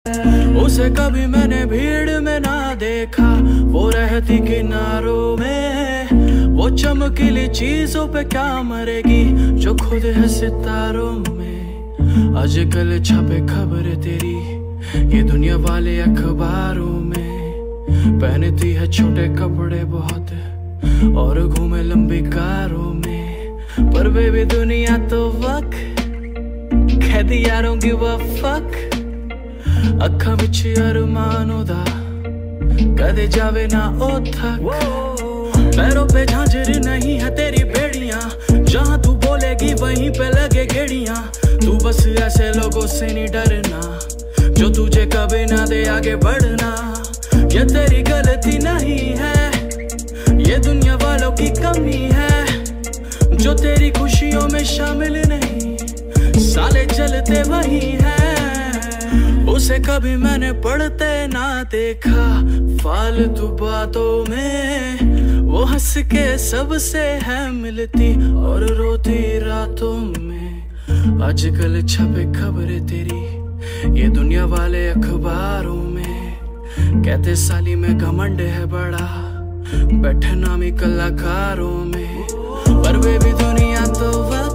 उसे कभी मैंने भीड़ में ना देखा, वो रहती किनारों में। वो चमकीली चीजों पे क्या मरेगी जो खुद है सितारों में। आजकल छपे खबर तेरी ये दुनिया वाले अखबारों में। पहनती है छोटे कपड़े बहुत और घूमे लंबी कारों में। पर बेबी दुनिया तो वक कहती I don't give a fuck। अखा विच अरमानों दा कदे जावे ना ओ थक। पैरों पे झांझर नहीं है तेरी बेड़ियां, जहां तू बोलेगी वहीं पे लगे गेड़ियां। तू बस ऐसे लोगों से नहीं डरना जो तुझे कभी ना दे आगे बढ़ना। ये तेरी गलती नहीं है, ये दुनिया वालों की कमी है जो तेरी खुशियों में शामिल नहीं, साले चलते वही है। उसे कभी मैंने पढ़ते ना देखा फालतू बातों में। वो हंस के सबसे है मिलती और रोती रातों में। आजकल छपे खबरें तेरी ये दुनिया वाले अखबारों में। कहते साली में घमंड है बड़ा, बैठे नामी कलाकारों में। पर बेबी दुनिया तो